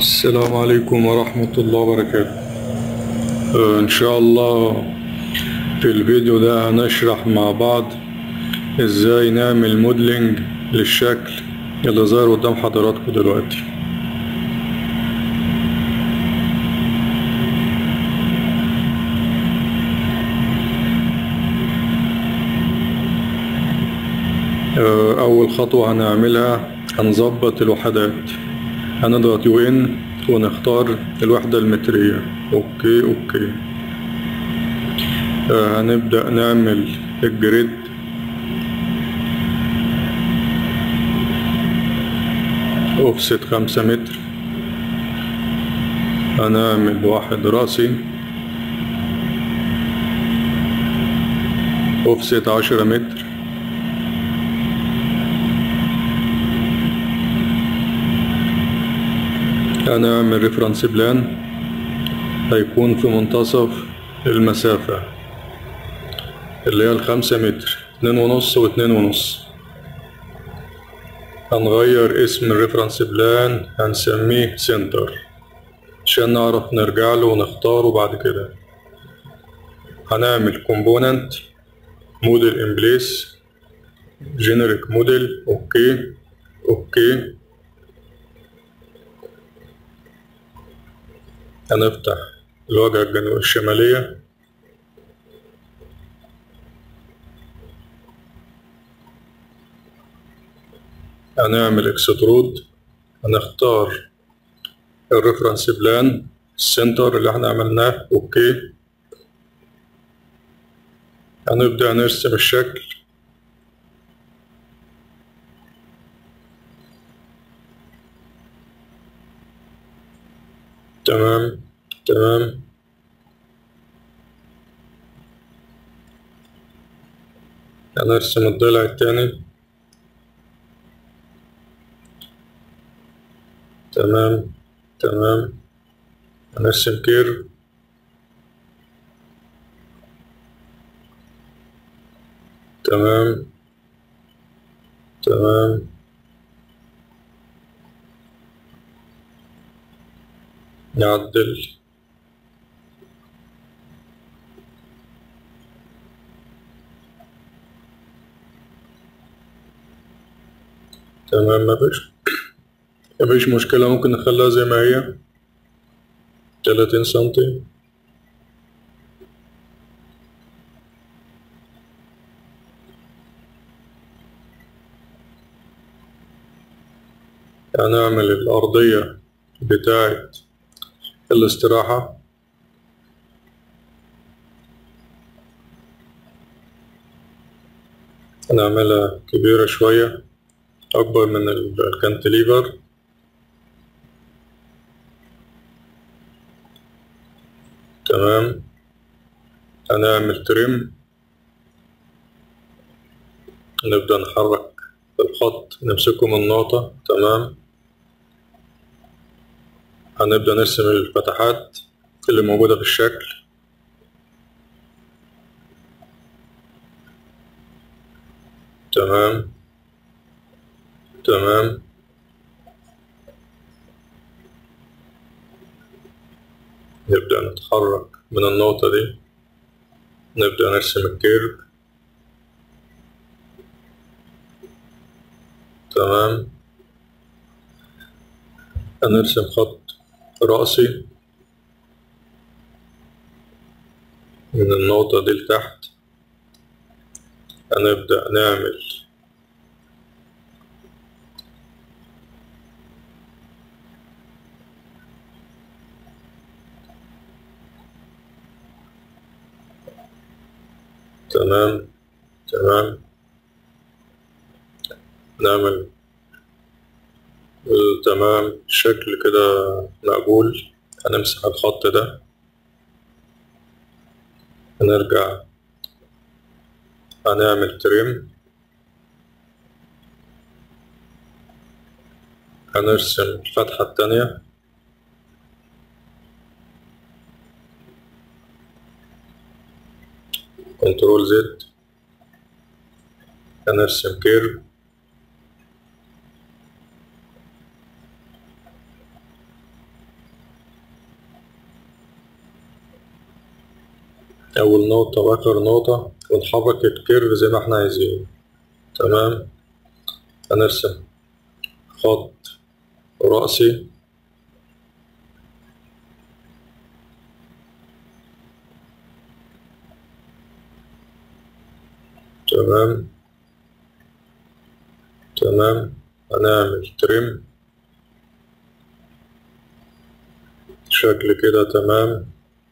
السلام عليكم ورحمة الله وبركاته. إن شاء الله في الفيديو ده هنشرح مع بعض إزاي نعمل موديلنج للشكل اللي ظاهر قدام حضراتكم دلوقتي. أول خطوة هنعملها هنظبط الوحدات، هنضغط UN ونختار الوحدة المترية. اوكي. هنبدأ نعمل الجريد. اوفست 5 متر. هنعمل واحد رأسي. اوفست 10 متر. هنعمل ريفرنس بلان هيكون في منتصف المسافة اللي هي ال5 متر، 2.5 و2.5. هنغير اسم الريفرنس بلان، هنسميه سنتر عشان نعرف نرجع له ونختاره بعد كده. هنعمل كومبوننت موديل ان بليس جينيريك موديل. اوكي. هنفتح الواجهة الشمالية. هنعمل اكسترود. هنختار الريفرنس بلان السنتر اللي احنا عملناه. اوكي. هنبدأ نرسم الشكل. تمام. هنرسم الضلع التاني. تمام. هنرسم كيرف. تمام. نعدل. تمام. مفيش مشكلة، ممكن نخليها زي ما هي 30 سنتي. هنعمل الأرضية بتاعة الاستراحة. هنعملها كبيرة شوية، أكبر من الكانتليفر. تمام. هنعمل تريم. نبدأ نحرك الخط، نمسكه من النقطة. تمام. هنبدأ نرسم الفتحات اللي موجودة في الشكل. تمام. نبدأ نتحرك من النقطة دي، نبدأ نرسم الكيرف. تمام. هنرسم خط رأسي من النقطة دي لتحت. هنبدأ نعمل تمام. نعمل تمام شكل كده مقبول. هنمسح الخط ده. هنرجع هنعمل تريم. هنرسم الفتحة التانية. كنترول زد. هنرسم كيرف. أول نقطة وآخر نقطة، ونحرك الكيرف زي ما احنا عايزين. تمام. هنرسم خط رأسي. تمام. تمام. هنعمل تريم شكل كده. تمام.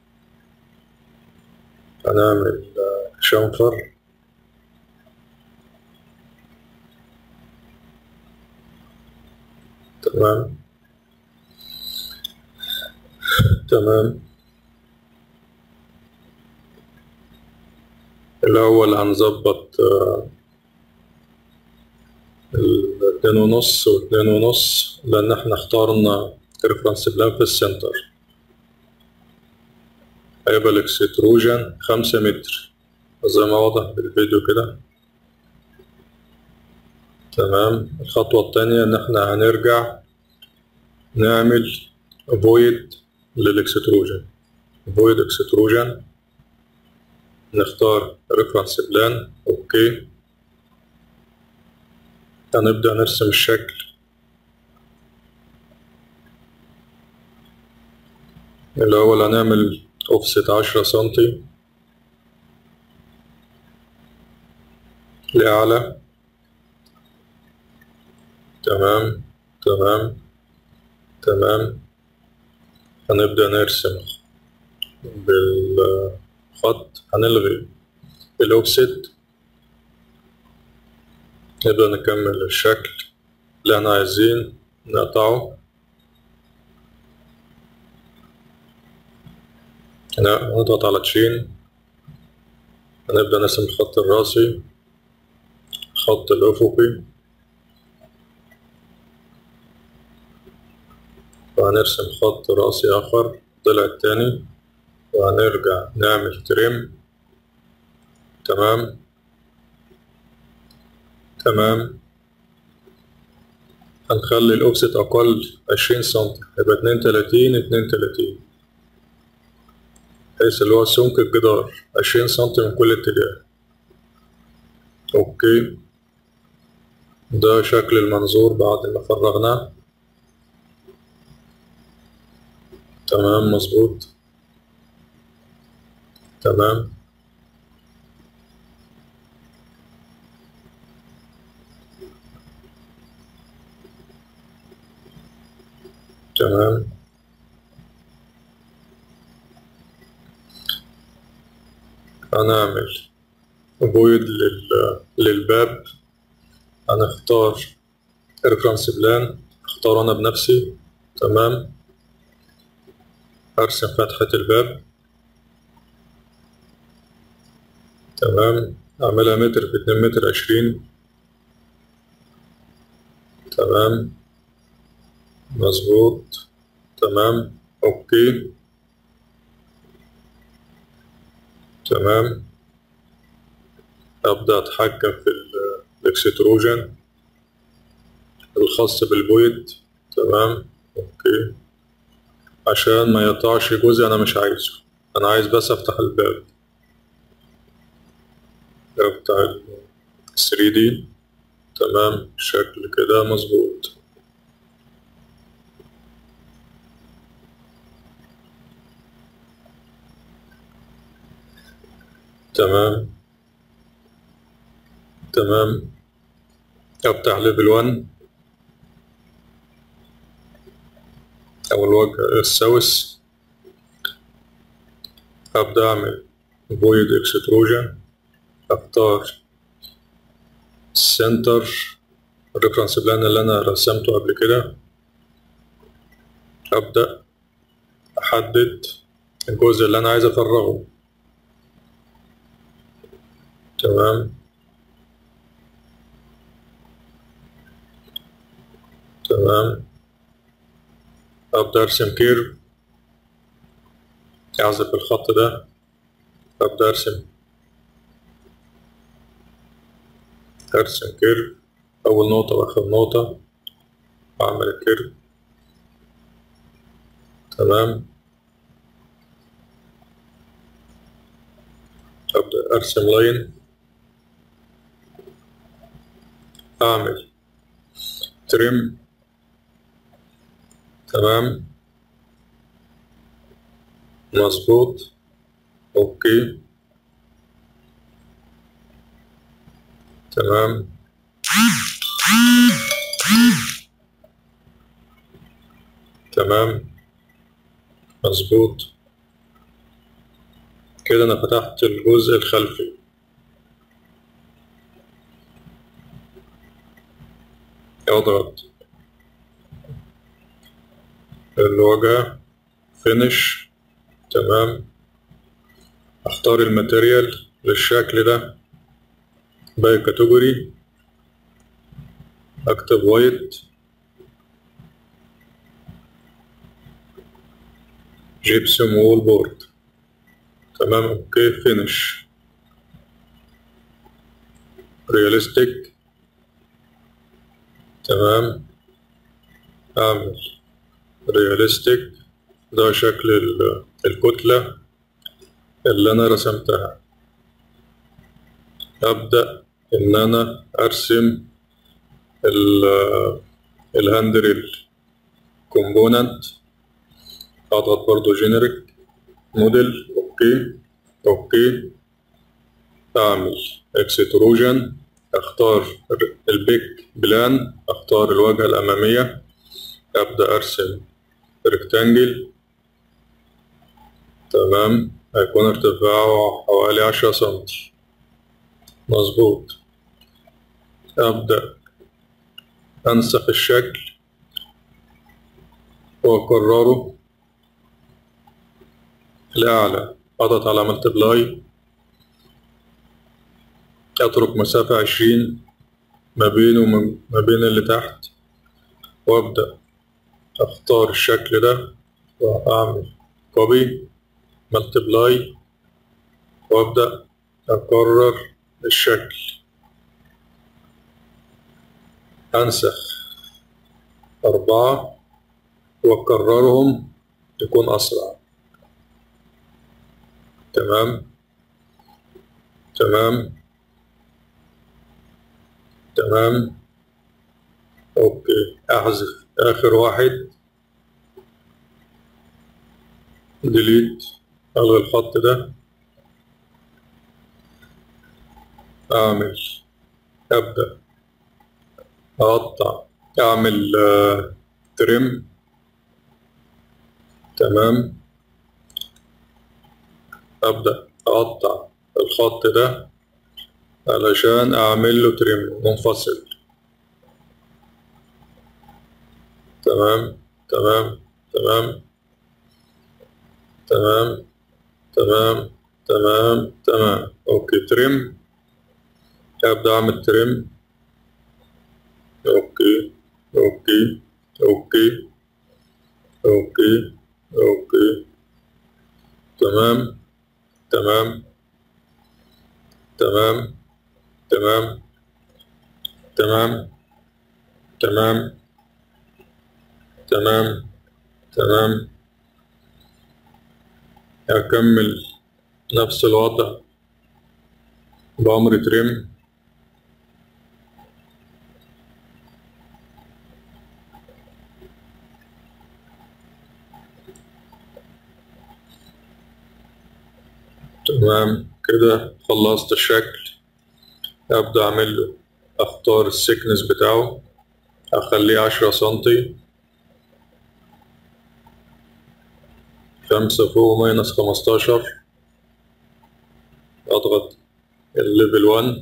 هنعمل شنفر. تمام. تمام. الأول هنظبط 2.5 و2.5، لأن احنا اخترنا ريفرنس بلان في السنتر. هيبقى الاكستروجن 5 متر زي ما واضح بالفيديو كده. تمام. الخطوة التانية إن احنا هنرجع نعمل فويد للاكستروجن. فويد اكستروجن، نختار ريفرنس بلان. اوكي. هنبدأ نرسم الشكل. الأول هنعمل اوفست 10 سنتي لأعلى. تمام. تمام. تمام. هنبدأ نرسم بالخط. هنلغي الأوفست، نبدأ نكمل الشكل اللي احنا عايزين نقطعه. نضغط على تشين. هنبدأ نرسم الخط الرأسي، الخط الأفقي، وهنرسم خط رأسي آخر الضلع التاني، وهنرجع نعمل تريم. تمام. تمام. هنخلي الأوفست أقل 20 سنتي، يبقى 32 32، بحيث اللي هو سمك الجدار 20 سنتي من كل اتجاه. أوكي. ده شكل المنظور بعد ما فرغناه. تمام. مظبوط. تمام. تمام. هنعمل فويد للباب. هنختار ريفرنس بلان، اختار انا بنفسي. تمام. ارسم فتحة الباب. تمام. اعملها متر في 2 متر 20. تمام. مظبوط. تمام. اوكي. تمام. ابدأ اتحكم في الاكستروجن الخاص بالبويد. تمام. اوكي. عشان ما يقطعش جزء انا مش عايزه، انا عايز بس افتح الباب بتاع ال 3D. تمام. شكل كده مظبوط. تمام. تمام. افتح ليفل 1 او الوجه السوس. ابدا اعمل فويد اكستروجن. اختار السنتر الريفرنس بلان اللي انا رسمته قبل كده. ابدا احدد الجزء اللي انا عايز افرغه. تمام. تمام. ابدا ارسم كيرف اعزف الخط ده. ابدا ارسم كيرف اول نقطة واخر نقطة، اعمل الكيرف. تمام. أبدأ أرسم لاين، أعمل تريم. تمام، مظبوط، أوكي، تمام، تمام، مظبوط. كده أنا فتحت الجزء الخلفي. أضغط الواجهة، فينش. تمام، أختار الماتيريال للشكل ده، باي كاتيجوري، أكتب وايت، جيبسوم وول بورد. تمام، أوكي، فينش، رياليستيك. تمام، أعمل رياليستيك. ده شكل الكتلة اللي أنا رسمتها. أبدأ إن أنا أرسم الهاندريل كومبوننت. أضغط برضو جينيريك موديل، أوكي، أوكي. أعمل اكستروجن، أختار البيك بلان، أختار الواجهة الأمامية، أبدأ أرسم ريكتانجل. تمام، هيكون ارتفاعه حوالي 10 سنتي. مظبوط. أبدأ أنسخ الشكل وأكرره لأعلى، أضغط على ملتبلاي، أترك مسافة 20 ما بينه وما بين اللي تحت، وأبدأ أختار الشكل ده وأعمل كوبي، ملتبلاي، وأبدأ أكرر الشكل، أنسخ 4 وأكررهم يكون أسرع. تمام، تمام، تمام، أوكي. أحذف آخر واحد، ديليت، ألغي الخط ده. أبدأ أقطع، أعمل تريم. تمام، أبدأ أقطع الخط ده علشان أعمل له تريم منفصل. تمام، تمام، تمام، تمام، تمام، تمام، تمام، أوكي، تريم. أبدأ أعمل تريم، أوكي، أوكي، أوكي، أوكي، أوكي، تمام، تمام، تمام، تمام، تمام، تمام، تمام، تمام. أكمل نفس الوضع بأمر تريم. تمام، كده خلصت الشكل. أبدأ أعمل له، أختار السكنس بتاعه، أخليه 10 سنتي، 5 فوق ماينس 15. أضغط الليفل 1.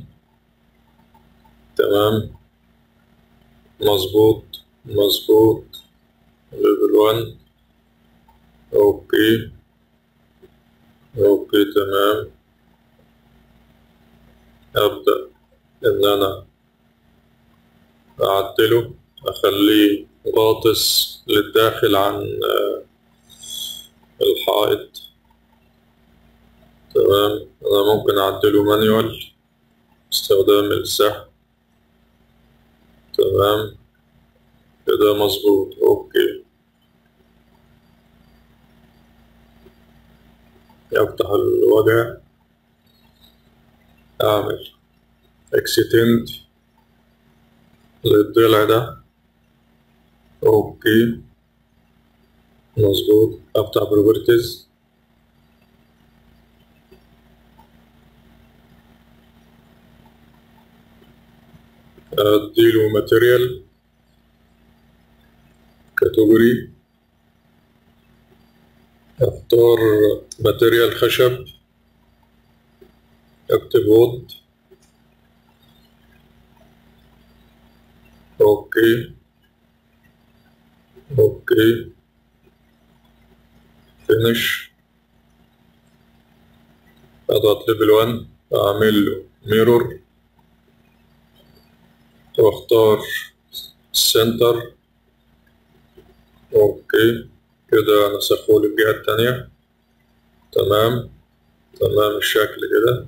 تمام، مظبوط، مظبوط، ليفل 1. أوكي، أوكي، تمام. أبدأ إن أنا أعدله، أخليه غاطس للداخل عن الحائط. تمام، أنا ممكن أعدله مانيوال باستخدام السهم. تمام، كده مظبوط، أوكي. أفتح الوجه، اعمل اكستند للضلع ده. اوكي مظبوط. افتح بروبرتيز، اديله ماتيريال كاتيجوري، اختار ماتيريال خشب، اكتب وود. اوكي اوكي فينش. اضغط ليفل 1، اعمل له ميرور واختار السنتر. اوكي كده نسخه للجهة التانية. تمام تمام الشكل كده.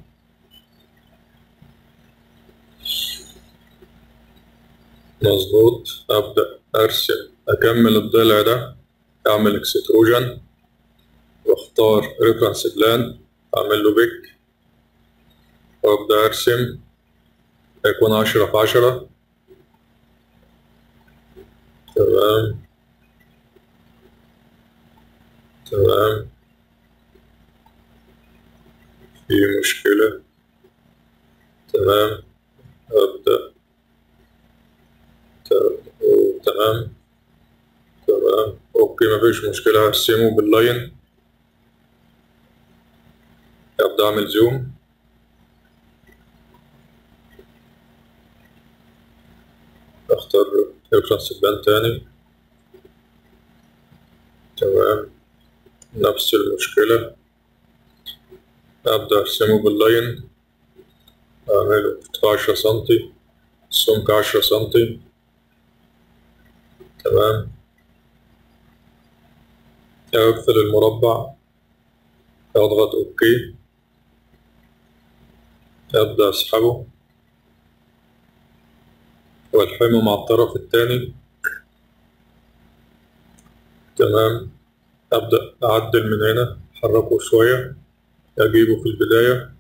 مظبوط. ابدأ ارسم اكمل الضلع ده، اعمل اكستروجن واختار ريفرنس بلان، اعمل له بيك وابدأ ارسم. يكون 10 في 10. تمام تمام. في مشكلة. تمام. أبدأ. تمام تمام. أوكي مفيش مشكلة. هرسمه باللاين. أبدأ أعمل زوم. أختار ريفرنس بلان تاني. تمام نفس المشكلة. أبدأ أرسمه باللاين، أعمله 10 سنتي، السمك 10 سنتي. تمام. أقفل المربع، أضغط أوكي، أبدأ أسحبه والحمه مع الطرف التاني. تمام. أبدأ أعدل من هنا، أحركه شوية، أجيبه في البداية.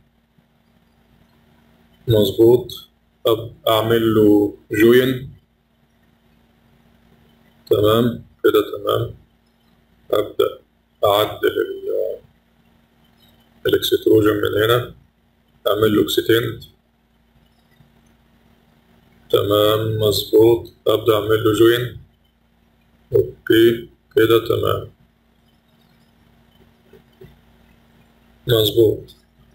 مظبوط. أعمل له جوين. تمام كده تمام. أبدأ أعدل الإكستروجن من هنا، أعمل له إكستند. تمام مظبوط. أبدأ أعمل له جوين. أوكي كده تمام. مظبوط.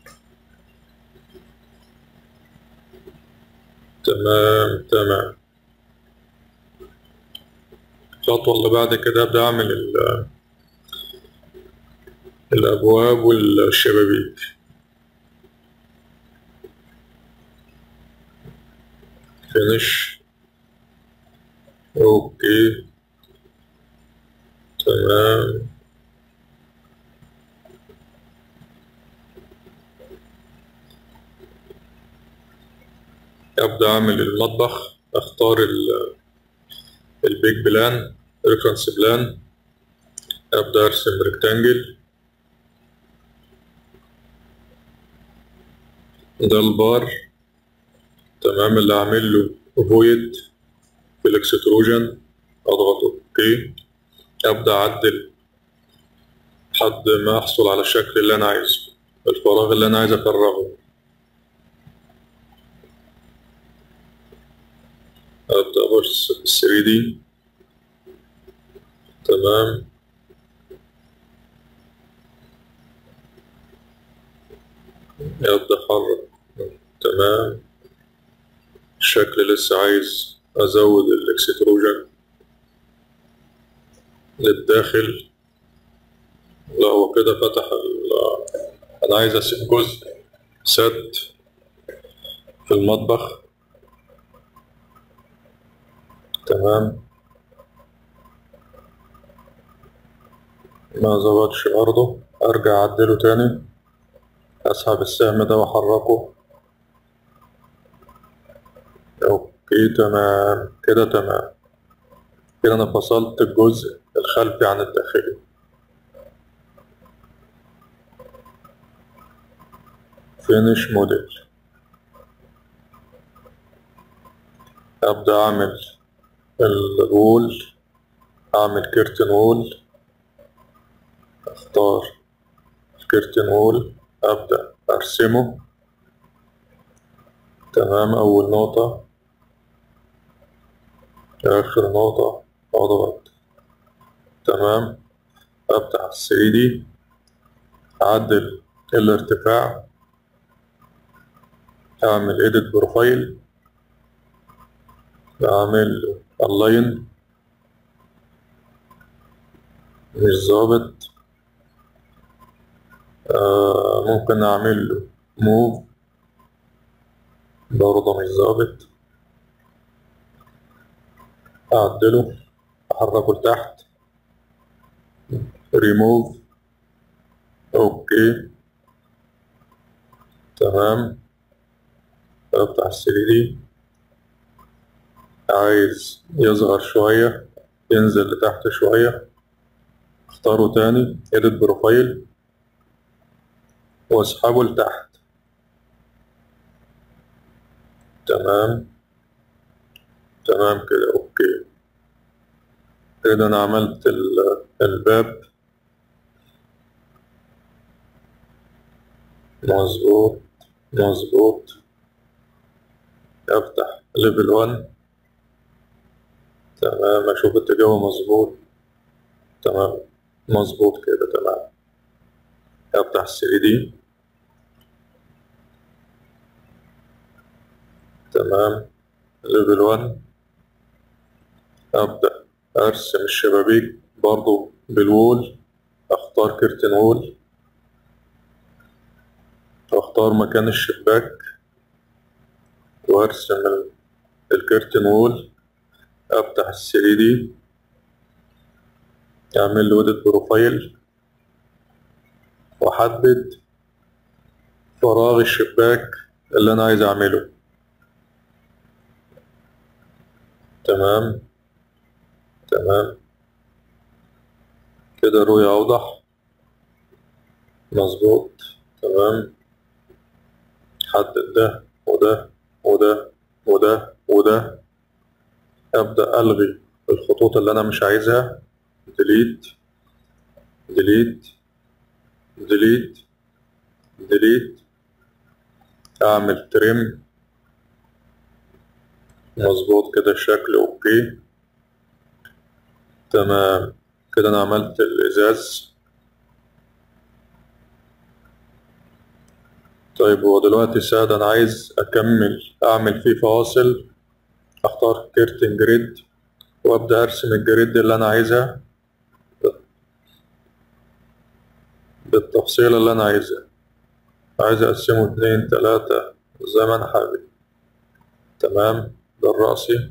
تمام تمام. الخطوة اللي بعد كده أبدأ أعمل الأبواب والشبابيك. فينش. أوكي تمام. أبدأ أعمل المطبخ، أختار البيج بلان، ريفرنس بلان، أبدأ أرسم ريكتانجل. ده البار. تمام. اللي أعمل له فويد في الإكستروجن، أضغط أوكي، أبدأ أعدل لحد ما أحصل على الشكل اللي أنا عايزه، الفراغ اللي أنا عايز أفرغه. أبدأ أبص 3D. تمام. أبدأ أحرك. تمام. الشكل لسه عايز أزود الإكستروجن للداخل. لا هو كده فتح أنا عايز أسيب جزء سد في المطبخ. تمام. ما ظبطش برضه، أرجع أعدله تاني، أسحب السهم ده وأحركه. أوكي تمام كده تمام. كده أنا فصلت الجزء الخلفي عن الداخلي. فينش موديل. أبدأ أعمل الوول، أعمل كيرتن وول، أختار الكيرتن وول، أبدأ أرسمه. تمام، أول نقطة، آخر نقطة، أضغط. تمام، أفتح 3D، أعدل الارتفاع، أعمل إيديت بروفايل، أعمل ألاين مش ظابط، ممكن أعمل له موف برضه مش ظابط، أعدله، أحركه لتحت، ريموف، أوكي. تمام، أفتح 3D، عايز يصغر شوية ينزل لتحت شوية، اختاره تاني إيديت بروفايل واسحبه لتحت. تمام، تمام كده، أوكي. كده أنا عملت الباب مظبوط، مظبوط. أفتح ليفل 1. تمام، أشوف اتجاهه مظبوط. تمام، مظبوط كده، تمام. أفتح 3D. تمام، ليفل 1. أبدأ أرسم الشبابيك برضو بالوول، أختار كيرتن وول، أختار مكان الشباك وأرسم الكيرتن وول. أفتح 3D، أعمل له إيديت بروفايل وأحدد فراغ الشباك اللي أنا عايز أعمله. تمام، تمام كده الرؤية أوضح، مظبوط. تمام، حدد ده وده وده وده وده. أبدأ ألغي الخطوط اللي أنا مش عايزها، ديليت، ديليت، ديليت، ديليت. أعمل تريم، مظبوط كده الشكل، أوكي. تمام، كده أنا عملت الإزاز. طيب هو دلوقتي ساد أنا عايز أكمل أعمل فيه فواصل، أختار كيرتن جريد وأبدأ أرسم الجريد اللي أنا عايزها بالتفصيلة اللي أنا عايزها. عايز أقسمه 2 3 زي ما أنا حابب. تمام، ده الرأسي،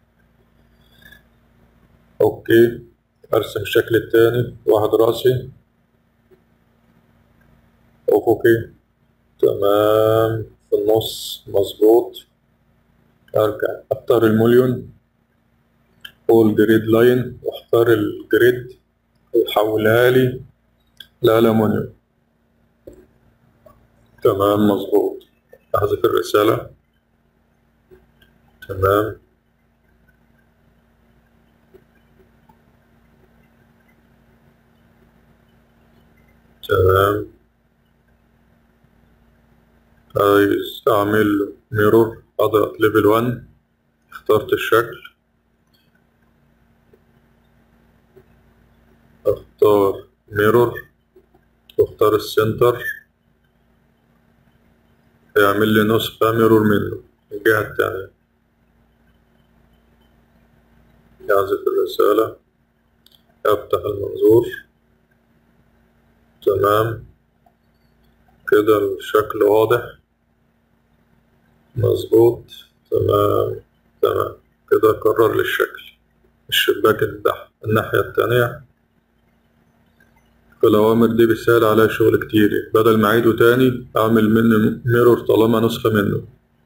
أوكي. أرسم الشكل التاني، واحد رأسي، أفقي. تمام، في النص، مظبوط. أرجع أختار المليون أول جريد لاين وأختار الجريد ويحولها لي لألمونيوم. تمام، مظبوط. أحذف الرسالة. تمام، تمام. عايز أعمل ميرور، أضغط ليفل 1، اخترت الشكل، اختار ميرور واختار السنتر، يعمل لي نسخة ميرور منه الجهة التانية. يعزف الرسالة، أفتح المنظور. تمام، كده الشكل واضح، مظبوط. تمام، تمام. كده أكرر لي الشباك الناحية التانية. فالأوامر دي بتسهل عليا شغل كتير، بدل ما أعيده تاني أعمل منه ميرور طالما نسخة منه.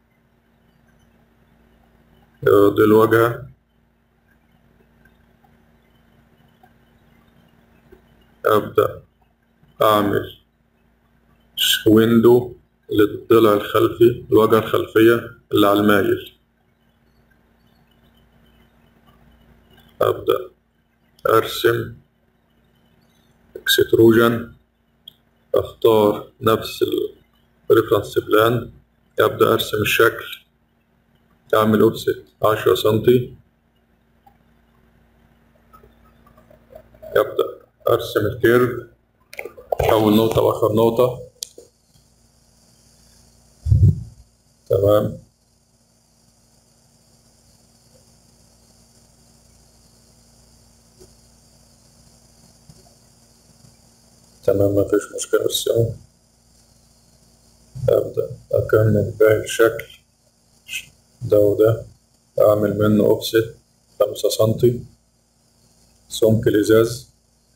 دي الواجهة، أبدأ أعمل ويندو للضلع الخلفي، الواجهة الخلفية اللي على المايل. أبدأ أرسم اكستروجن، أختار نفس الريفرنس بلان، أبدأ أرسم الشكل، أعمل أوفست 10 سنتي، أبدأ أرسم الكيرف، أول نقطة وآخر نقطة. تمام. تمام، مفيش مشكلة ارسمه. أبدأ أكمل باقي الشكل ده وده، أعمل منه أوفست 5 سنتي، سمك الإزاز.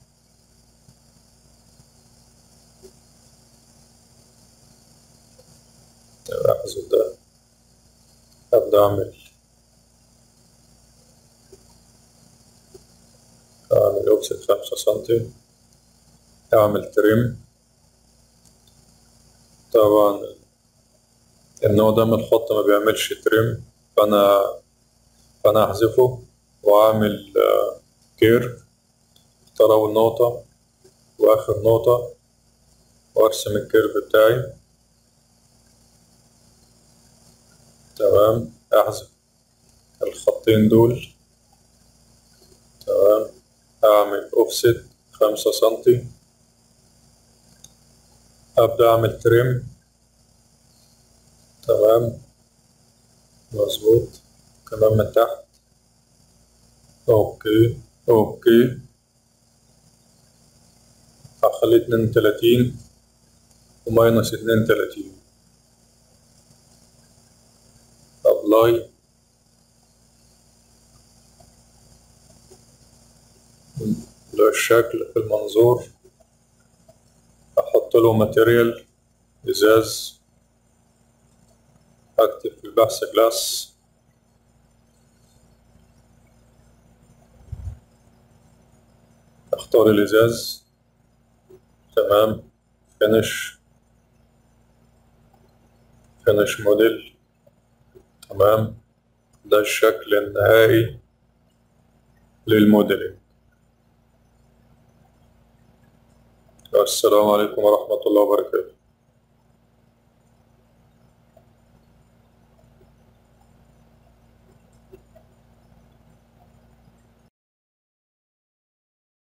أحذف ده، أبدأ أعمل أوفست 5 سنتي، أعمل تريم. طبعا النوع ده من الخط ما بيعملش تريم، فأنا أحذفه وأعمل كيرف، أختار أول نقطة وآخر نقطة وأرسم الكيرف بتاعي. تمام، أحذف الخطين دول. تمام، أعمل أوفست 5 سنتي، أبدأ أعمل تريم. تمام، مظبوط. كمان من تحت. أوكي. هخلي 32 وماينس 32. أبلاي. الشكل في المنظور، أحط له ماتيريال إزاز، أكتب في البحث جلاس، أختار الإزاز. تمام، فينش موديل. تمام، ده الشكل النهائي للموديل. السلام عليكم ورحمة الله وبركاته.